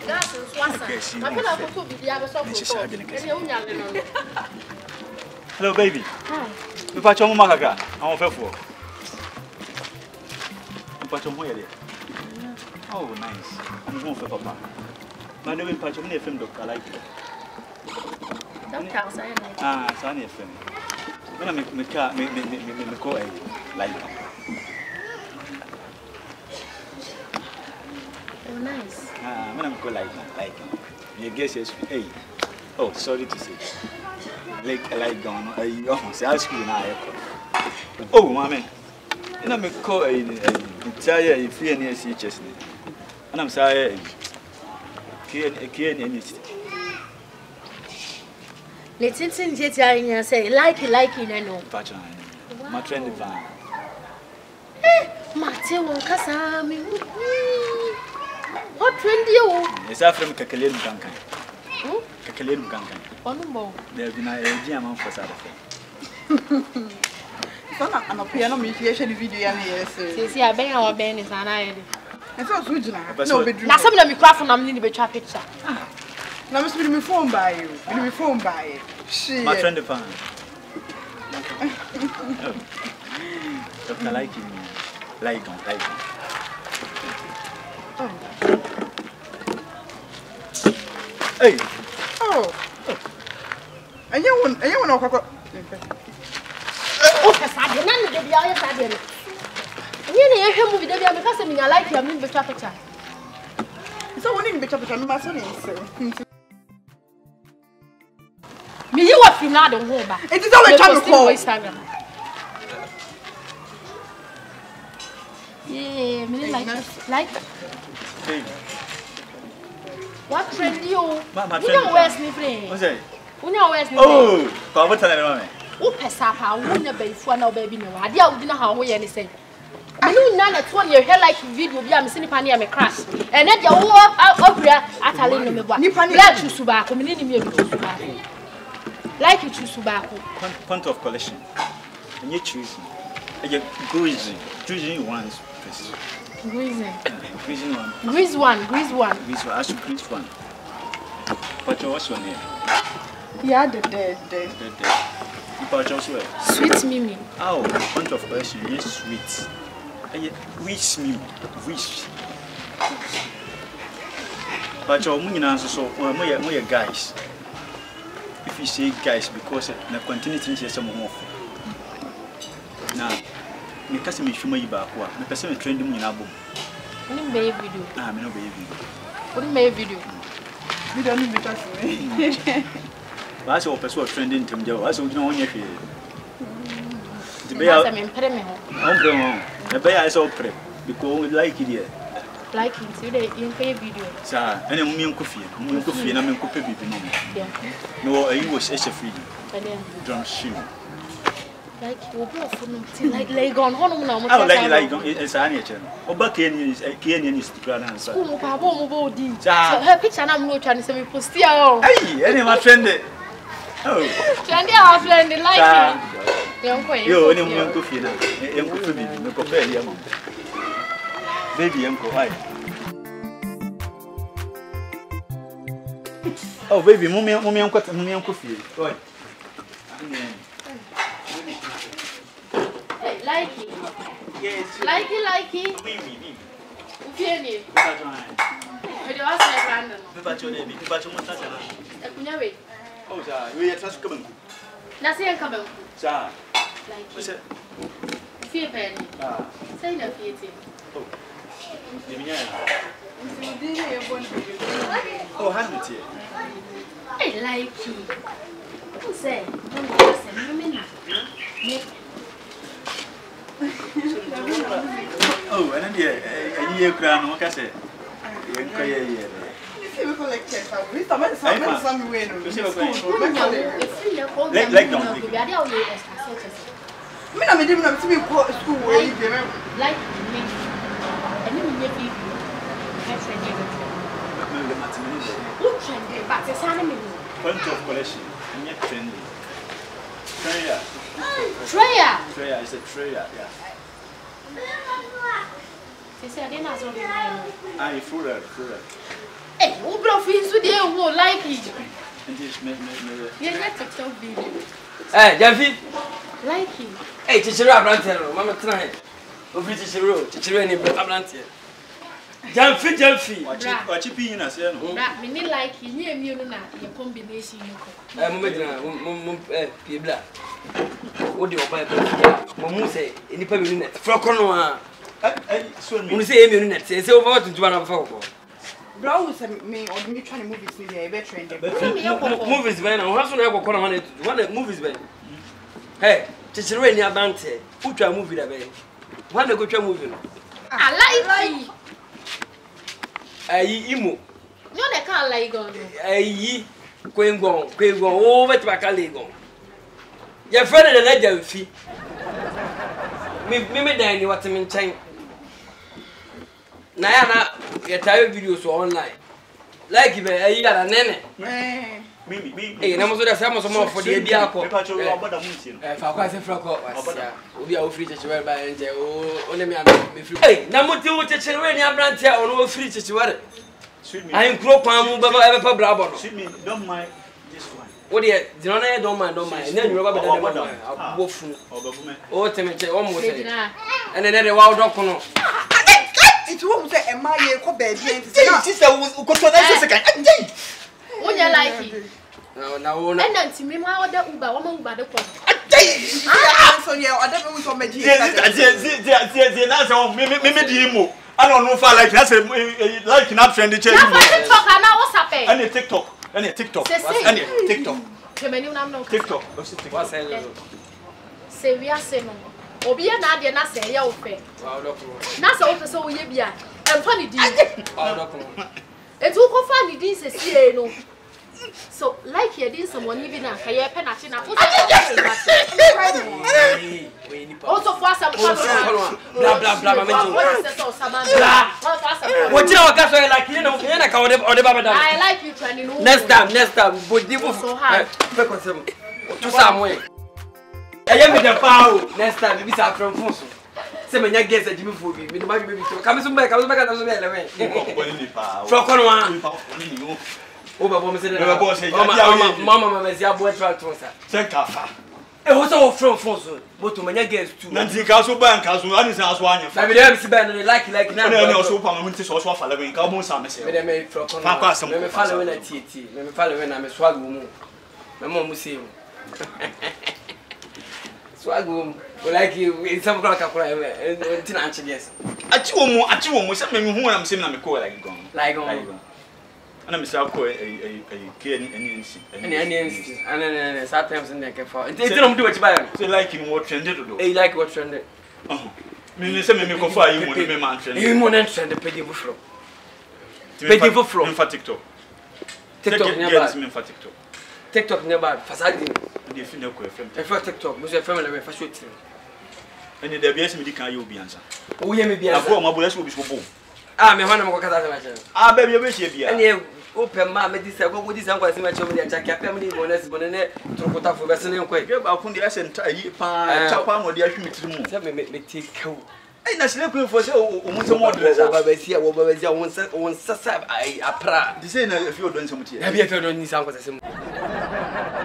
Hello, baby. Hi. You patch on Makaga. I'm faithful. You patch on where? Oh, nice. I'm going for Papa. My name patch on the film doctor like it. Ah, Sunny film. When I make car, me go like. Oh, nice. Ah, when I go like. You guess yes. Hey. Oh, sorry to say. Laygon, you almost ask you now. Oh, mammy. And I'm a call a entire if you near sea chestnut. And I'm sorry. Kian anything. Let's say, Likee, I know. Patron, my friend divine. Matthew won't Cassami. What friend you? It's after Kakalin Duncan. Kakalin Duncan. One more. There's been a diamond for Saturday. I'm a piano mediation video. Yes, see, I bang our band is an idea. I thought we did not. Now, some of the microphone, I'm needing to be a picture. Now, must be phone by you. Will be phone by she. My friend, the fan. Dr. Likee, Laygon. Hey. Oh. And you want to oh, I didn't know the other. You hear movie, because I like you, I'm in the picture. So, when you become a mason, me, you are Finado Hoba. it is always time to call Instagram. Yeah, me like. Hey. What friend you? You know where's me friend? What's that? You know where's me? Oh, Papa, tell me. Oh, Pesa, wouldn't be for no baby. No, I didn't know how we anything. I know none at 1 year hair like video. We are missing Pania me crash. And then you walk out here at Alina me. Like you Subaco, me. Like you choose tobacco. Point of collection. And you choose. And you're greasing ones first. Greasing one. Grease one. I should grease one. But what's your name? Yeah, the dead. But also Sweet Mimi. Oh, point of collection. Yes, sweet. And you wish me. Wish. But your money answer so, more guys. If you say guys, because I continue to say some more. Now, because I'm sure you back, my person trending in album. What do you video? I'm no baby. What do you video? We don't need to touch me. I saw a person trending to me. I saw no one yet. The bear, I'm in the bear I saw prep because we like it here. Like it, so they in pay video. Sir, and I'm in coffee, and I'm in coffee. No, I was a free. Drum shoe. Like you like Laygon, I would like Laygon, it's an nature. Obakian is a Kenyan is to grand answer. Her picture, I'm not trying to say, post here. Hey, any my friend. Oh, Trendy, our friend, like you, any young coffee, young coffee, no compare young. Baby, uncle, hi. Oh, baby, mommy, uncle, coffee. Right. Likee. Yes. Likee. Me. Ufieni. Wewe wasa Brandon. Bibacho ne, bibacho mutata na. Ekunyawe. Oh, za, we ya trasu kabanku. Na se yanka banku. Za. Likee. Fie peni. Ah. Sai na fie ti. Oh. Niminya ya. Ndini yebo ndi. Oh, handle here. Hey, Likee. Who say? Oh, and then a year crown, what I say? You collect check. We some way. Like don't. Me didn't know to be school way. Like me. And you need to but it's animal. Point of collection. Trendy. Treya is a treya, yeah. They say I didn't ask you. I fruit. Hey, Who brought things to the whole Likee? Yeah, TikTok video. Eh, Javi. Likee. Hey, Chichiro Abrantero, Mama tonight. Obi Chichiro ni Abrantero. Jamfi. What you being as you know? That me Likee, near me, na your combination. Pibla. What do you buy? Mamu say, any pebble in it. Frocono. When you say a minute, say over to one of our Bro, me or me trying to move this video, better trend. movies, man. I also never call one movies, man. Hey, Chichiro ni Abrante. Who try movie that way? One go try movie. I like Imo. no, they can't Laygon. Quengon, over to Laygon. Your friend and the legend fee. Me Danny, what I mean, Chang. Nayana, your tired videos online. Like you got a nene. Hey, and I'm also the same more for the Diaco. If I was a frock, we are free to wear by only me. Hey, number two, Chichiro Abrante on all free to wear. I am Cropam, ever Bravo. Don't mind this one. What do you don't mind? And then you rubber the wolf. Oh, Timothy, almost. And then the wild dog. It won't say, am I a baby? Sister was second. When you Likee. No, and then to me, my other Uber, woman by the phone. I don't know who's on my I don't know if I like that's like an uptrend the change. TikTok, I know what's happening. Any TikTok. TikTok. what's Say we are saying, Obia Nadia Nasa, your fair. Nasa also so we be and funny deal. It took a funny deal, no. So, like you did someone even a hair penalty. Also, for some blah blah blah. What you like you know, I like you trying next time, but you so hard. To some way. I am the power. Next time, we start from Fonso. Say, when you get the Jimmy food, we don't mind. Come back as well. From Mama, it was all from Fonso, but to my guests too. Nancy Castle Bank, Castle, and his house one. I mean, I'm spending like now. No, so Parliament is also following Cabo Samus. They made from Papa, some following at TT, maybe following I'm a swag woman. My mom will see you. Swag woman, like you in some clock up and yes. At you, something who I'm saying I'm a call like gone. And I'm so cool a and sometimes in the cafe. They don't do what you buy. They like him what trended to do. They like what trended. Oh, me say me go for you money man trend. You money trend the pay for for TikTok. TikTok never for TikTok. TikTok never facade. They feel no question. For TikTok, we say family for shoot. And the BS me can you be answer. Oh, yeah, me be answer. My boys will be so boom. Ah, me wanna go ah, baby, you wish you and you open my medicine. Go with this uncle, see my children, and check your family bonus, but to put up for Western quick. Go back on the essence, Japan, or the Ashmi. Tell me, take cool. And that's looking for so more dress. I proud. The same if you're doing something. Have you ever done this uncle?